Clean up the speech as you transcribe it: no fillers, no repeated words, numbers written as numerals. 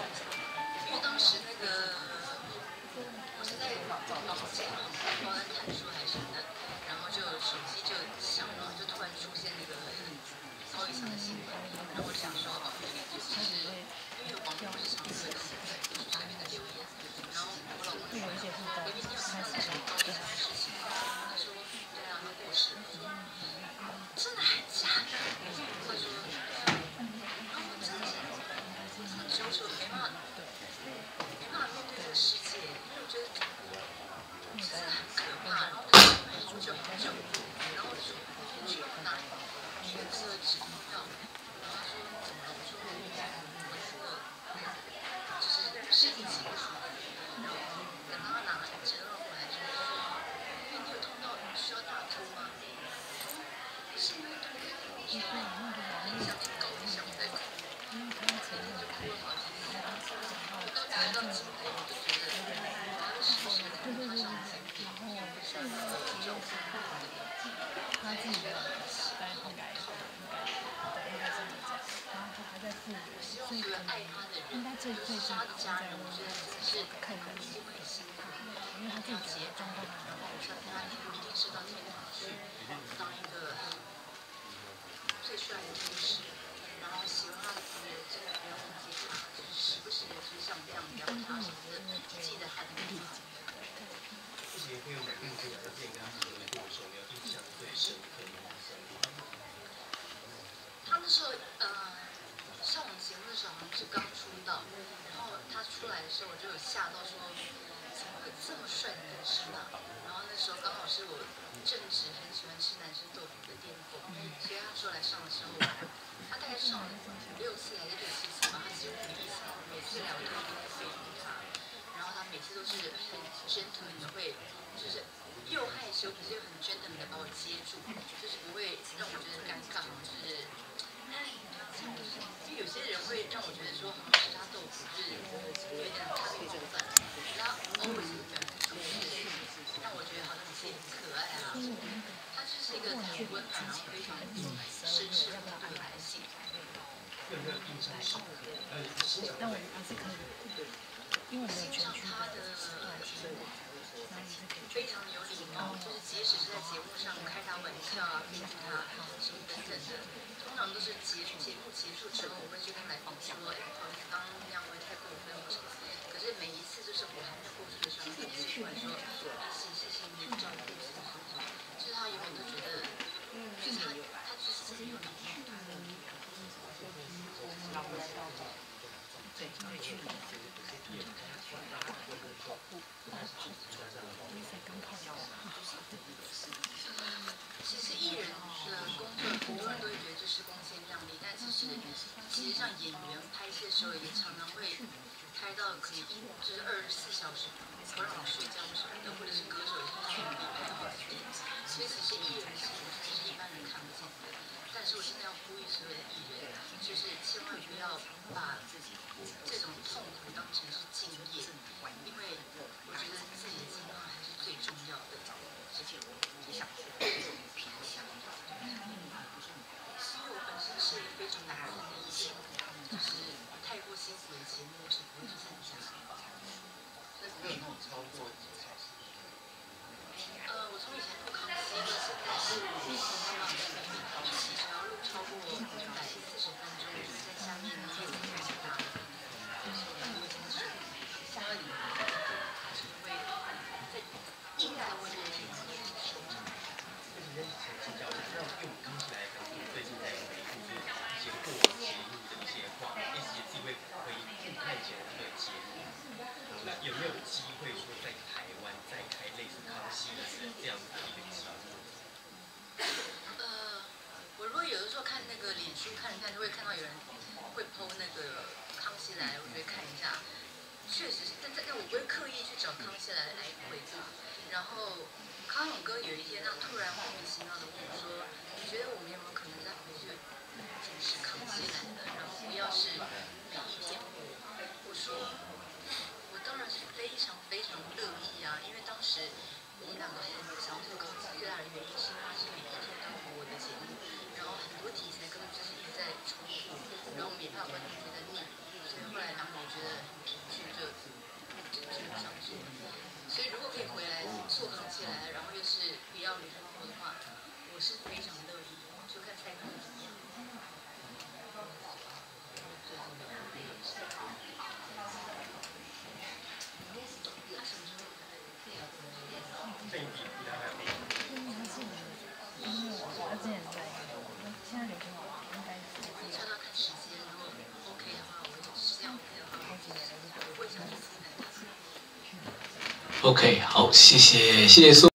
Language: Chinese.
因为当时那个我是在不知道在看书还是哪，然后就手机就响了，就突然出现那个超一场的新闻，然后我就想说，哦，其实因为网友不是常会在下面的留言，然后我老公说，我一定要看到什么高一场的事情，他说，对啊，他过世了，我说真的还假的？他说，对啊，然后我真的是很久没办法面对这个世界，因为我觉得真的很可怕，然后好久好久，然后我就说我去哪里选择止痛药，然后他说怎么了？我说我就是身体不舒服，然后等他拿止痛药过来的时候，他说因为你有痛到需要大吐吗？是因为痛到很想去搞一想再搞，每天就哭了好几次，到今天我就觉得他是不是他上次他自己的代后改的，应该是这样。然后他还在复原，所以可能应该最近他在问，是看看你会辛苦，因为他自己觉得状况还蛮好的。 他一定是到天堂去当一个最帅的天使，然后希望他的朋友真的不要忘记他，就是时不时的就是像这样聊他什么的，记得他的名字。 之前会有哪个跟他电影跟他合作的时候，你有印象最深刻的吗？ 他那时候上我们节目的时候好像是刚出道，然后他出来的时候我就有吓到说，怎么会这么帅的男生啊？然后那时候刚好是我正值很喜欢吃男生豆腐的巅峰，所以他说来上的时候，他大概上了5、6次还是6、7次吧，他几乎每次聊天都会非常他，然后他每次都是很 gentleman 的会，就是又害羞可是又很 gentleman 的把我接住，就是不会让我觉得尴尬，就是因为有些人会让我觉得说，好像吃他豆腐就是有点他被冒犯，他 always 会表现出就是让我觉得好像你自己很可爱啊。他就是一个很温暖，然后非常绅士风度的男性。 有没有印象深刻？ 但我们还是可以，因为我们有全区他的非常有礼貌，就是即使是在节目上开他玩笑啊，批评他什么等等的，通常都是节目结束之后，我会去跟来宾说，哎，不好意思，刚刚那样会太过分或什么。可是每一次就是我还没有过去的时候，他每次过来说，谢谢你的照顾，什么什么，就是他永远都觉得，就是他就是很有礼貌。 对，去年。 其实艺人的工作，很多人都会觉得就是光鲜亮丽，但其实像演员拍戏的时候，也常常会拍到可能就是24小时不让你睡觉什么的，或者是歌手也是全力拍好几天，所以其实艺人辛苦是一般人看不见的。但是我现在要呼吁所有的艺人，就是千万不要把这种痛苦当成是敬业，因为我觉得自己的健康还是最重要的。而且我也想说，平衡。因为我本身是非常难看的艺人，就是太过辛苦的节目是不会去参加。 那你有录超过几场？ 我从以前录康熙到现在是一起只要录超过140分钟，就是在下面呢会很大，就是我已经是下个礼拜就是会在硬在为这件事情收场。 那请教一下，那用康熙来讲，最近在回顾就是一些过往节目的一些画面，也自己会回顾看以前的节目。那有没有机会说在台湾再开类似康熙的这样的一个节目？ 我如果有的时候看那个脸书看一看，就会看到有人会 po 那个康熙来，我就会看一下。确实是，但我不会刻意去找康熙来回顾。然后康永哥有一天他突然莫名其妙的问我说：“你觉得我们有没有可能再回去主持康熙来的？然后不要是每一天播？”我说：“我当然是非常非常乐意啊，因为当时我们两个很想要做康熙最大的原因是因为它是每一天都播的节目，然后很多题材根本就是一直在重复，然后我们也怕观众觉得腻，所以后来两个我觉得 OK， 好，谢谢苏。